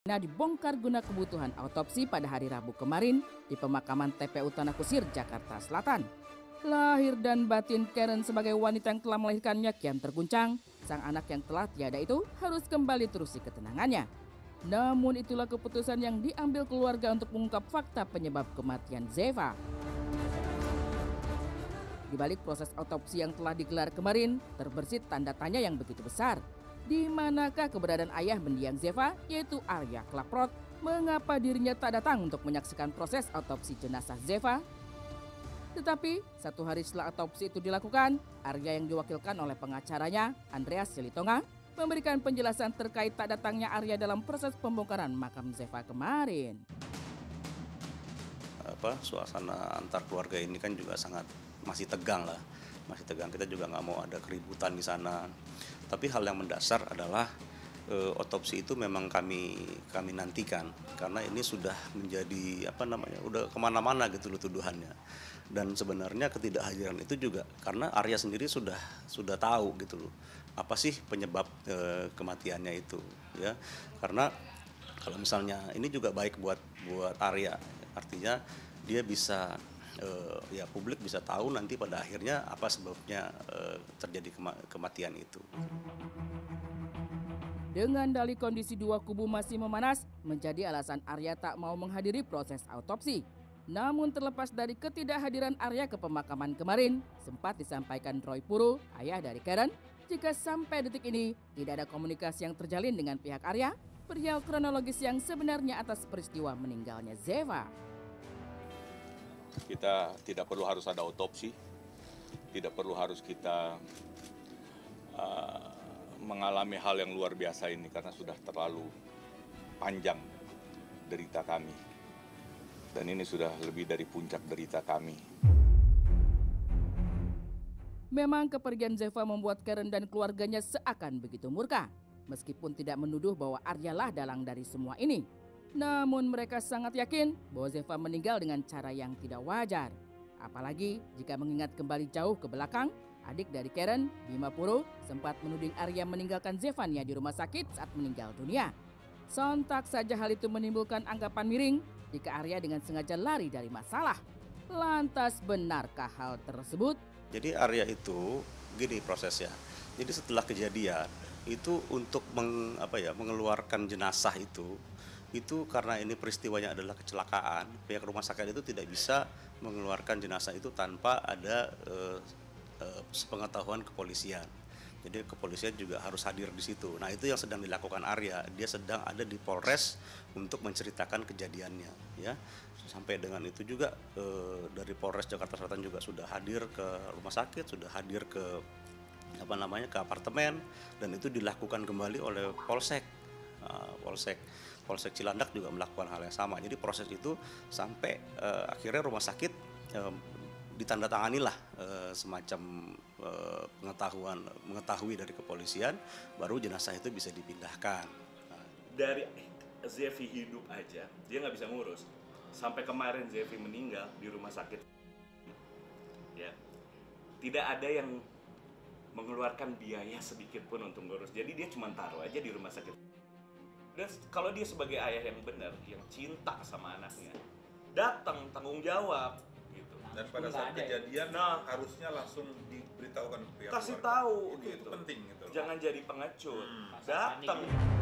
Dibongkar guna kebutuhan autopsi pada hari Rabu kemarin di pemakaman TPU Tanah Kusir, Jakarta Selatan. Lahir dan batin Karen sebagai wanita yang telah melahirkannya kian terguncang. Sang anak yang telah tiada itu harus kembali terusi ketenangannya. Namun itulah keputusan yang diambil keluarga untuk mengungkap fakta penyebab kematian Zeva. Di balik proses autopsi yang telah digelar kemarin, terbersit tanda tanya yang begitu besar. Di manakah keberadaan ayah mendiang Zeva, yaitu Arya Klaprot? Mengapa dirinya tak datang untuk menyaksikan proses autopsi jenazah Zeva? Tetapi, satu hari setelah autopsi itu dilakukan, Arya yang diwakilkan oleh pengacaranya, Andreas Silitonga, memberikan penjelasan terkait tak datangnya Arya dalam proses pembongkaran makam Zeva kemarin. Suasana antar keluarga ini kan juga masih tegang lah, masih tegang. Kita juga nggak mau ada keributan di sana. Tapi hal yang mendasar adalah otopsi itu memang kami nantikan karena ini sudah menjadi udah kemana-mana gitu loh tuduhannya. Dan sebenarnya ketidakhadiran itu juga karena Arya sendiri sudah tahu gitu loh apa sih penyebab kematiannya itu ya. Karena kalau misalnya ini juga baik buat Arya, artinya dia bisa publik bisa tahu nanti pada akhirnya apa sebabnya terjadi kematian itu. Dengan dalih kondisi dua kubu masih memanas, menjadi alasan Arya tak mau menghadiri proses autopsi. Namun terlepas dari ketidakhadiran Arya ke pemakaman kemarin, sempat disampaikan Roy Puru, ayah dari Karen, jika sampai detik ini tidak ada komunikasi yang terjalin dengan pihak Arya, perihal kronologis yang sebenarnya atas peristiwa meninggalnya Zeva. Kita tidak perlu harus ada otopsi, tidak perlu harus kita mengalami hal yang luar biasa ini karena sudah terlalu panjang derita kami. Dan ini sudah lebih dari puncak derita kami. Memang kepergian Zeva membuat Karen dan keluarganya seakan begitu murka, meskipun tidak menuduh bahwa Arya lah dalang dari semua ini. Namun mereka sangat yakin bahwa Zeva meninggal dengan cara yang tidak wajar. Apalagi jika mengingat kembali jauh ke belakang, adik dari Karen, Bima Puro, sempat menuding Arya meninggalkan Zevanya di rumah sakit saat meninggal dunia. Sontak saja hal itu menimbulkan anggapan miring jika Arya dengan sengaja lari dari masalah. Lantas benarkah hal tersebut? Jadi Arya itu gini prosesnya. Jadi setelah kejadian itu untuk mengeluarkan jenazah itu karena ini peristiwanya adalah kecelakaan, pihak rumah sakit itu tidak bisa mengeluarkan jenazah itu tanpa ada sepengetahuan kepolisian. Jadi kepolisian juga harus hadir di situ. Nah itu yang sedang dilakukan Arya. Dia sedang ada di Polres untuk menceritakan kejadiannya. Ya, sampai dengan itu juga dari Polres Jakarta Selatan juga sudah hadir ke rumah sakit, sudah hadir ke ke apartemen, dan itu dilakukan kembali oleh Polsek. Polsek Cilandak juga melakukan hal yang sama. Jadi proses itu sampai akhirnya rumah sakit ditandatanganilah semacam mengetahui dari kepolisian, baru jenazah itu bisa dipindahkan. Dari Zevi hidup aja dia nggak bisa ngurus, sampai kemarin Zevi meninggal di rumah sakit ya, tidak ada yang mengeluarkan biaya sedikit pun untuk ngurus. Jadi dia cuma taruh aja di rumah sakit. Dan kalau dia sebagai ayah yang benar, yang cinta sama anaknya, datang tanggung jawab gitu. Dan pada saat kejadian harusnya langsung diberitahukan pihak kasih keluarga. tahu itu gitu. Penting gitu. Jangan jadi pengecut. Datang.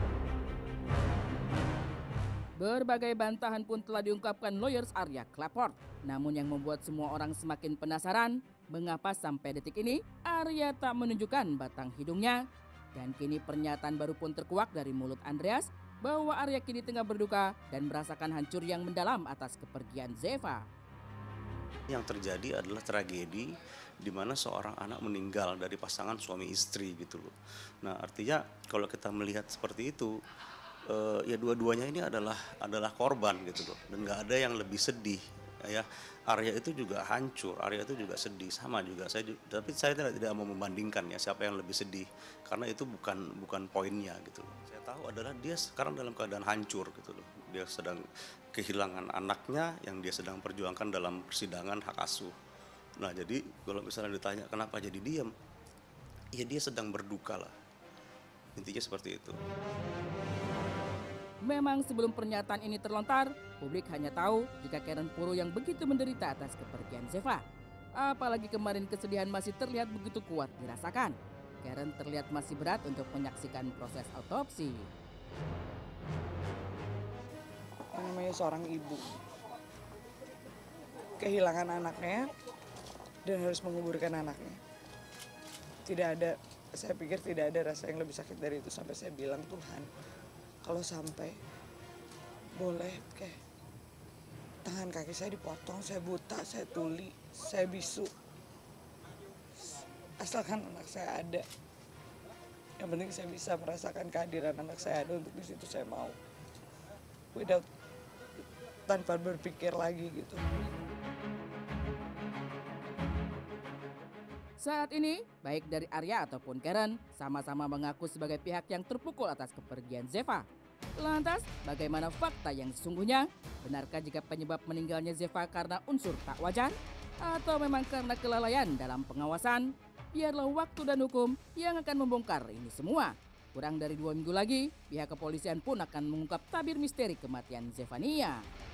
Berbagai bantahan pun telah diungkapkan lawyers Arya Klaprot. Namun yang membuat semua orang semakin penasaran, mengapa sampai detik ini Arya tak menunjukkan batang hidungnya. Dan kini pernyataan baru pun terkuak dari mulut Andreas bahwa Arya kini tengah berduka dan merasakan hancur yang mendalam atas kepergian Zeva. Yang terjadi adalah tragedi di mana seorang anak meninggal dari pasangan suami istri gitu loh. Nah artinya kalau kita melihat seperti itu, ya dua-duanya ini adalah korban gitu loh, dan nggak ada yang lebih sedih ya. Arya itu juga hancur, Arya itu juga sedih, sama juga tapi saya tidak mau membandingkan ya siapa yang lebih sedih, karena itu bukan poinnya gitu loh. Saya tahu adalah dia sekarang dalam keadaan hancur gitu loh. Dia sedang kehilangan anaknya yang dia sedang perjuangkan dalam persidangan hak asuh. Nah jadi kalau misalnya ditanya kenapa jadi diam, ya dia sedang berduka lah, intinya seperti itu. Memang sebelum pernyataan ini terlontar, publik hanya tahu jika Karen Purwo yang begitu menderita atas kepergian Zeva. Apalagi kemarin kesedihan masih terlihat begitu kuat dirasakan. Karen terlihat masih berat untuk menyaksikan proses autopsi. Namanya seorang ibu, kehilangan anaknya dan harus menguburkan anaknya. Saya pikir tidak ada rasa yang lebih sakit dari itu sampai saya bilang, Tuhan, kalau sampai boleh tangan kaki saya dipotong, saya buta, saya tuli, saya bisu. Asalkan anak saya ada. Yang penting saya bisa merasakan kehadiran anak saya ada, untuk di situ saya mau. Tanpa berpikir lagi gitu. Saat ini, baik dari Arya ataupun Karen sama-sama mengaku sebagai pihak yang terpukul atas kepergian Zeva. Lantas, bagaimana fakta yang sesungguhnya? Benarkah jika penyebab meninggalnya Zeva karena unsur tak wajar? Atau memang karena kelalaian dalam pengawasan? Biarlah waktu dan hukum yang akan membongkar ini semua. Kurang dari 2 minggu lagi, pihak kepolisian pun akan mengungkap tabir misteri kematian Zefania.